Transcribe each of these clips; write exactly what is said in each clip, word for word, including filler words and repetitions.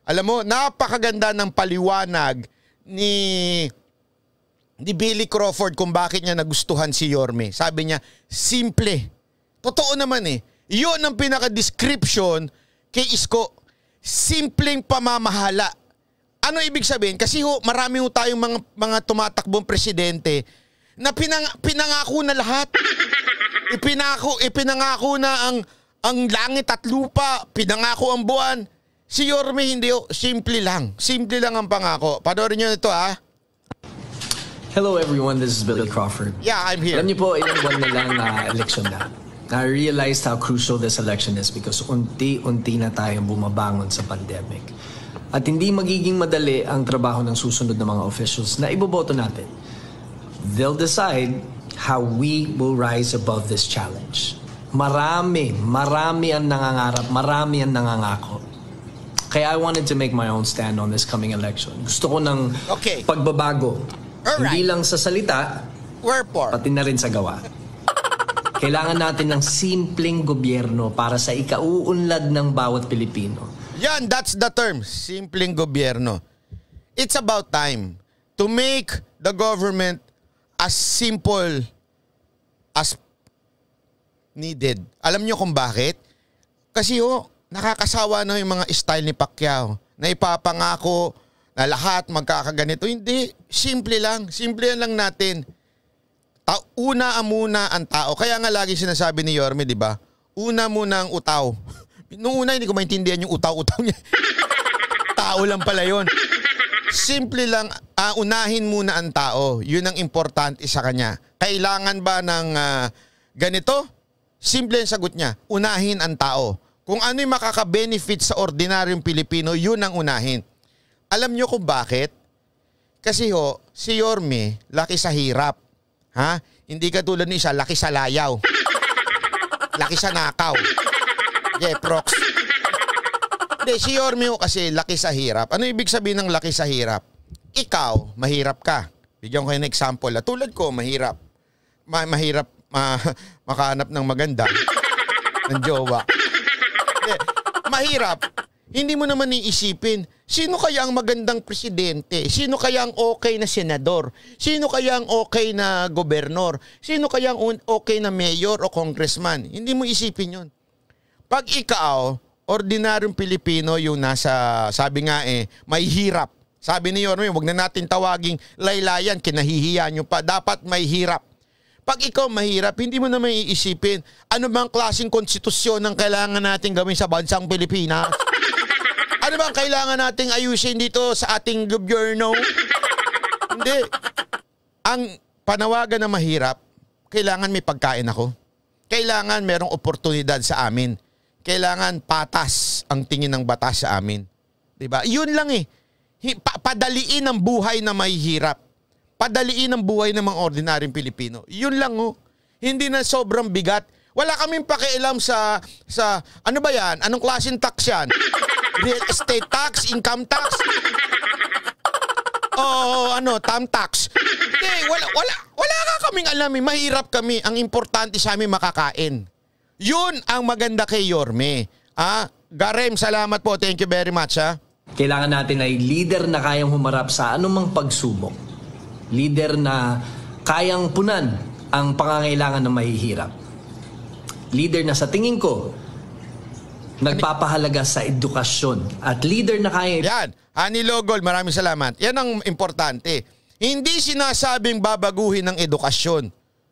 Alam mo, napakaganda ng paliwanag ni, ni Billy Crawford kung bakit niya nagustuhan si Yorme. Sabi niya, simple. Totoo naman eh. Yun ang pinaka-description kay Isko. Simpleng pamamahala. Ano ibig sabihin? Kasi ho, marami ho tayong mga, mga tumatakbong presidente na pinang, pinangako na lahat. Ipinako, ipinangako na ang, ang langit at lupa. Pinangako ang buwan. Si Yorme hindi ho. Simple lang. Simple lang ang pangako. Panoorin nyo ito ha. Hello everyone, this is Billy Crawford. Yeah, I'm here. Alam niyo po, ilang buwan na lang uh, eleksyon na. I realized how crucial this election is because unti-unti na tayong bumabangon sa pandemic. At hindi magiging madali ang trabaho ng susunod na mga officials na iboboto natin. They'll decide how we will rise above this challenge. Marami, marami ang nangangarap, marami ang nangangako. Kaya I wanted to make my own stand on this coming election. Gusto ko ng okay. pagbabago. Alright. Hindi lang sa salita, Wherefore? pati na rin sa gawa. Kailangan natin ng simpleng gobyerno para sa ikauunlad ng bawat Pilipino. Yan, that's the term. Simpleng gobyerno. It's about time to make the government as simple as needed. Alam nyo kung bakit? Kasi ho, nakakasawa na yung mga style ni Pacquiao na ipapangako na lahat magkakaganito. Hindi, simple lang. Simple lang natin. Ta una muna ang tao. Kaya nga lagi sinasabi ni Yorme, di ba? Una muna ang utaw. Noong una, hindi ko maintindihan yung utaw-utaw niya. Tao lang pala yun. Simple lang, uh, unahin muna ang tao. Yun ang importante sa kanya. Kailangan ba ng uh, ganito? Simple ang sagot niya. Unahin ang tao. Kung ano yung makaka-benefit sa ordinaryong Pilipino, yun ang unahin. Alam nyo kung bakit? Kasi ho, si Yorme, laki sa hirap. Ha? Hindi katulad ni isa, laki sa layaw. Laki sa nakaw. Yeah, prox. Hindi, si Yorme ho kasi laki sa hirap. Ano ibig sabihin ng laki sa hirap? Ikaw, mahirap ka. Bigyan ko kayo ng example. Tulad ko, mahirap. Ma mahirap ma makahanap ng maganda. Ng jowa. Yeah, mahirap. Hindi mo naman iisipin, sino kaya ang magandang presidente? Sino kaya ang okay na senador? Sino kaya ang okay na gobernador? Sino kaya ang okay na mayor o congressman? Hindi mo isipin yun. Pag ikaw, ordinaryong Pilipino, yung nasa, sabi nga eh, may hirap. Sabi ni Yorme, wag na natin tawaging laylayan, kinahihiya nyo pa. Dapat may hirap. Pag ikaw mahirap, hindi mo naman iisipin, ano bang klaseng konstitusyon ang kailangan natin gawin sa bansang Pilipinas? Ano bang kailangan nating ayusin dito sa ating gobyerno? Hindi. Ang panawagan na mahirap, kailangan may pagkain ako. Kailangan merong oportunidad sa amin. Kailangan patas ang tingin ng batas sa amin. Diba? Yun lang eh. Padaliin ang buhay na mahihirap. Padaliin ang buhay ng mga ordinaryong Pilipino. Yun lang oh. Hindi na sobrang bigat. Wala kaming pakialam sa, sa ano ba yan? Anong klaseng tax yan? Real estate tax, income tax, oh, ano, tam tax. Hindi, wala, wala, wala ka kaming alam eh. Mahirap kami. Ang importante sa amin makakain. Yun ang maganda kay Yorme. Ah, Garem, salamat po. Thank you very much. Ha? Kailangan natin ay leader na kayang humarap sa anumang pagsubok. Leader na kayang punan ang pangangailangan ng mahihirap. Leader na sa tingin ko, nagpapahalaga sa edukasyon at leader na kaya... Yan, Ani Logol, maraming salamat. Yan ang importante. Hindi sinasabing babaguhin ng edukasyon.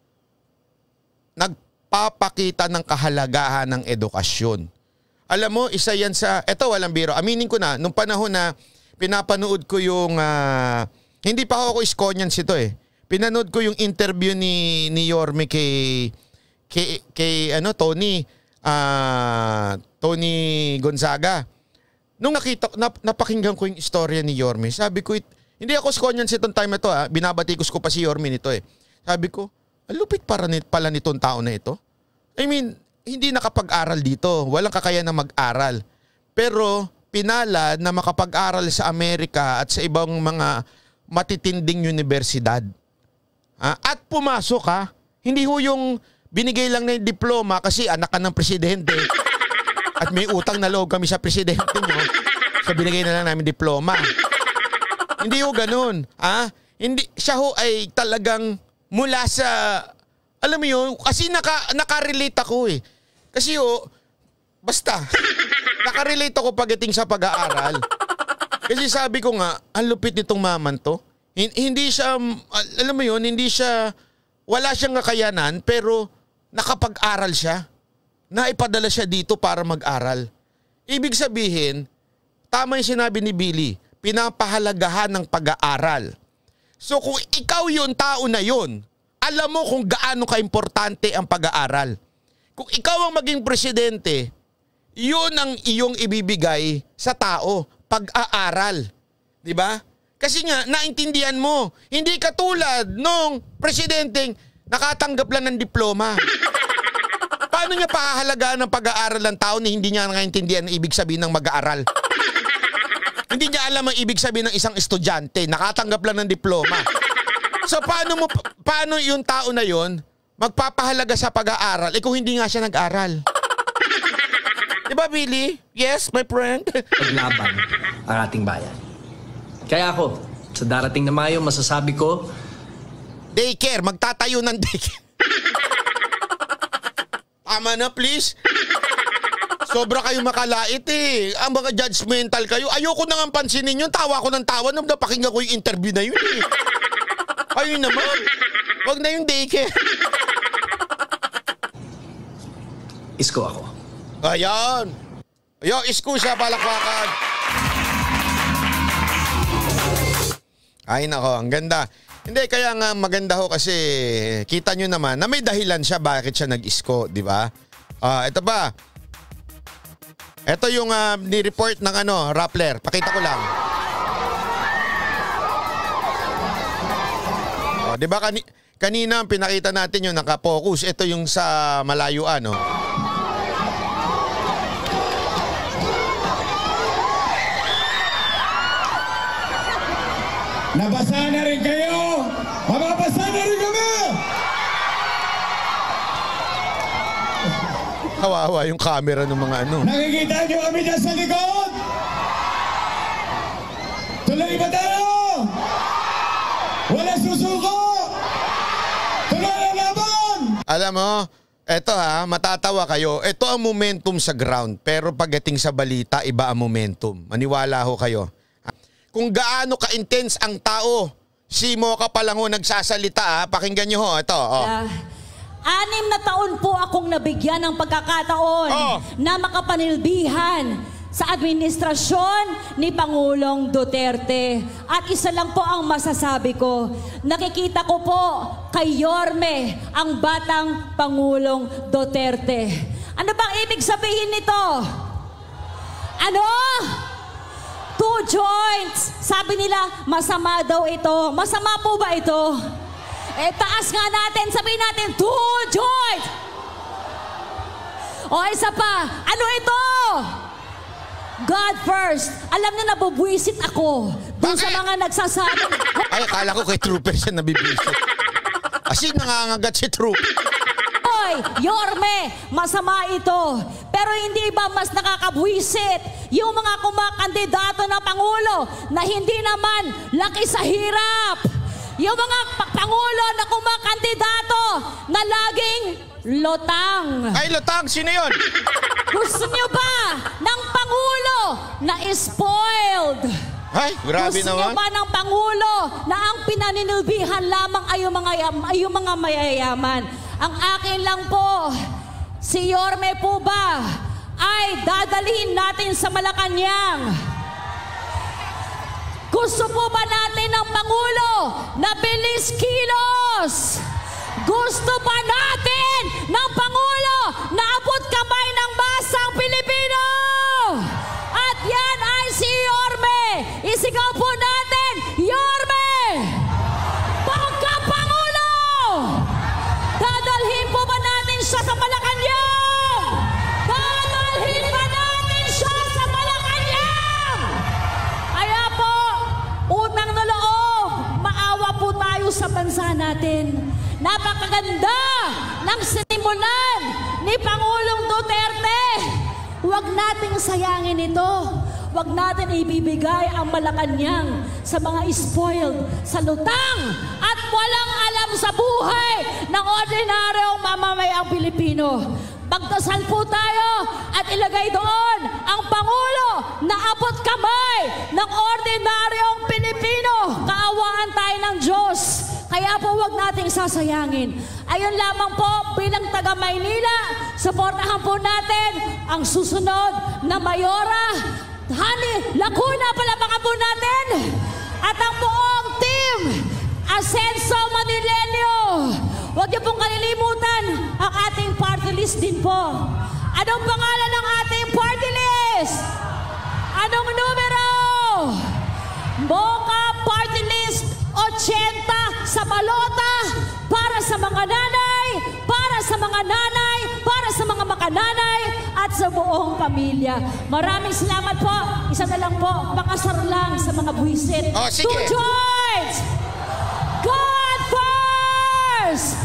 Nagpapakita ng kahalagahan ng edukasyon. Alam mo, isa yan sa... Eto, walang biro. Aminin ko na, nung panahon na pinapanood ko yung... Uh, hindi pa ako Iskonians ito eh. Pinanood ko yung interview ni, ni Yorme kay... Kay, kay ano, Tony... Uh, Tony Gonzaga. Nung nakita, nap, napakinggan ko yung istorya ni Yorme, sabi ko, it, hindi ako Iskonians itong time ito ha, binabatikos ko pa si Yorme nito eh. Sabi ko, ang lupit para nit, pala nitong tao na ito. I mean, hindi nakapag-aral dito, walang kakayahan na mag-aral. Pero pinalad na makapag-aral sa Amerika at sa ibang mga matitinding universidad. Ha? At pumasok ha, hindi ho yung binigay lang na yung diploma kasi anak ka ng presidente at may utang na loob kami sa presidente nyo. So binigay na lang namin diploma. Hindi ho ganun. Ah? Hindi, siya ho ay talagang mula sa, alam mo yun, kasi naka, nakarelate ako eh. Kasi ho, basta, nakarelate ako pagdating sa pag-aaral. Kasi sabi ko nga, ang lupit nitong maman to. Hindi siya, alam mo yun, hindi siya, wala siyang kakayanan, pero nakapag-aral siya. Naipadala siya dito para mag-aral. Ibig sabihin, tama yung sinabi ni Billy, pinapahalagahan ng pag-aaral. So kung ikaw yung tao na yun, alam mo kung gaano ka-importante ang pag-aaral. Kung ikaw ang maging presidente, yun ang iyong ibibigay sa tao, pag-aaral. Diba? Kasi nga, naintindihan mo, hindi katulad nung presidenteng nakatanggap lang ng diploma. Paano niya pahahalagaan ng pag-aaral ng tao na hindi niya naintindihan ang ibig sabihin ng mag-aaral? Hindi niya alam ang ibig sabihin ng isang estudyante, nakatanggap lang ng diploma. So paano mo paano yung tao na yon magpapahalaga sa pag-aaral eh kung hindi nga siya nag-aral? Diba, Billy? Yes, my friend. Paglaban ang ating bayan. Kaya ako, sa darating na Mayo, masasabi ko, daycare, magtatayo ng daycare. Tama na, please. Sobra kayo makalait eh. Ang mga judgmental kayo. Ayoko nang pansinin yun. Tawa ko ng tawa nung napakinggan ko yung interview na yun eh. Ayun naman. Wag na yung daycare. Isko ako. Ayan. Ayan, isko siya, palakpakan. Ay nako, ang ganda. Hindi, kaya nga maganda ho kasi kita nyo naman na may dahilan siya bakit siya nag-isko, di ba? Ah, ito ba? Ito yung uh, ni-report ng ano, Rappler. Pakita ko lang. Oh, 'di ba kani kanina pinakita natin yung naka-focus. Ito yung sa malayuan, no. Nabasa na rin kayo. Mababasa na rin kami. Kawawa yung camera ng mga ano. Nakikita niyo kami dyan sa likod? Tuloy ba tayo? Wala susuko! Tuloy ang laban! Alam mo, eto ha, matatawa kayo. Ito ang momentum sa ground. Pero pagdating sa balita, iba ang momentum. Maniwala ho kayo. Kung gaano ka-intense ang tao, si Mocha pa lang ho nagsasalita ha. Pakinggan nyo ho, ito. Oh. Uh, Anim na taon po akong nabigyan ng pagkakataon oh. na makapanilbihan sa administrasyon ni Pangulong Duterte. At isa lang po ang masasabi ko, nakikita ko po kay Yorme ang batang Pangulong Duterte. Ano bang ibig sabihin nito? Ano? Two joints. Sabi nila, masama daw ito. Masama po ba ito? Eh, taas nga natin, sabihin natin, two joints! O, isa pa, ano ito? God first. Alam niyo, nabubwisit ako dun sa mga nagsasabi. Ay, akala ko kay Trooper siya nabibisit. Kasi nangangagat si Trooper. Oy, Yorme, masama ito. Pero hindi ba mas nakakabwisit yung mga kumakandidato na Pangulo na hindi naman laki sa hirap? Yung mga Pangulo na kumakandidato na laging lotang. Ay, lotang? Sino yun? Gusto niyo ba ng Pangulo na spoiled? Ay, grabe Gusto naman. niyo ba ng Pangulo na ang pinaninilbihan lamang ay yung mga, ay yung mga mayayaman? Ang akin lang po, si Yorme po ba ay dadalhin natin sa Malacanang? Gusto po ba natin ng Pangulo na bilis kilos? Gusto ba natin ng Pangulo na abot kamay ng masang Pilipino? At yan ay si Yorme. Isigaw po natin, Yorme! Pagka-Pangulo! Dadalhin po ba natin siya sa Malacanang? Dadalhin ba natin siya sa Malacanang? Kaya po, utang na loob, maawa po tayo sa bansa natin. Napakaganda ng sinimulan ni Pangulong Duterte. Huwag nating sayangin ito. wag natin ibibigay ang Malacanang sa mga spoiled, sa lutang at walang alam sa buhay ng ordinaryong mamamayang Pilipino. Magdasal po tayo at ilagay doon ang Pangulo na abot kamay ng ordinaryong Pilipino. Kaawaan tayo ng Diyos. Kaya po wag nating sasayangin. Ayun lamang po bilang taga Maynila, suportahan po natin ang susunod na Mayora. Hani, Lacuna, palapakan po natin. At ang buong team, Asenso Manilenyo. Huwag niyo pong kalilimutan ang ating party list din po. Anong pangalan ng ating party list? Anong numero? Mocha Party List eighty sa balota para sa mga nanay, para sa mga nanay, para sa mga makananay at sa buong pamilya. Maraming salamat po. Isa na lang po, pakasar lang sa mga buwisit. Oh, sige. Two joints! God first!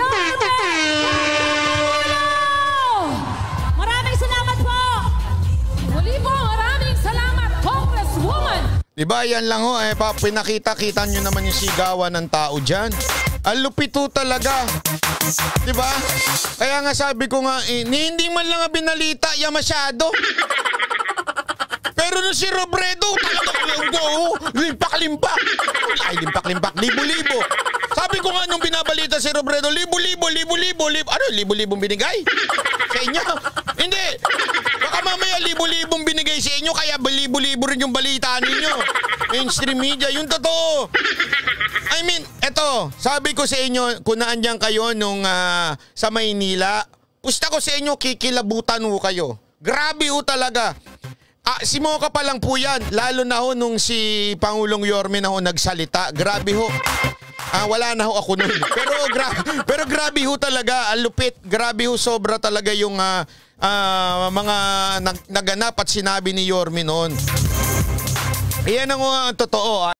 Yorme! Maraming salamat po! Muli po, maraming salamat, Congresswoman! Diba, yan lang ho, eh, pa, pinakita-kita nyo naman yung sigawan ng tao dyan. Ang lupit ho talaga. Diba? Kaya nga sabi ko nga, eh, hindi man lang binalita, ya masyado. Pero nung si Robredo, limpak-limpak. Ay, limpak-limpak, libo-libo. Sabi ko nga nung binabalita si Robredo, libo-libo, libo-libo, libo. Ano, libo-libong binigay? Sa inyo? Hindi. Baka mamaya libo-libong binigay sa inyo, kaya libo-libo rin yung balita ninyo. Mainstream media, yung totoo. I mean, eto, sabi ko sa inyo, kung naandyan kayo nung uh, sa Maynila, pusta ko sa inyo, kikilabutan ho kayo. Grabe ho talaga. Ah, si Mocha pa lang po yan. Lalo na ho nung si Pangulong Yorme na ho nagsalita. Grabe ho. Ah, wala na ho ako nun. Pero, gra pero grabe ho talaga. Ang lupit. Grabe ho, sobra talaga yung uh, uh, mga nag naganap at sinabi ni Yorme noon. Iyan ang uh, totoo.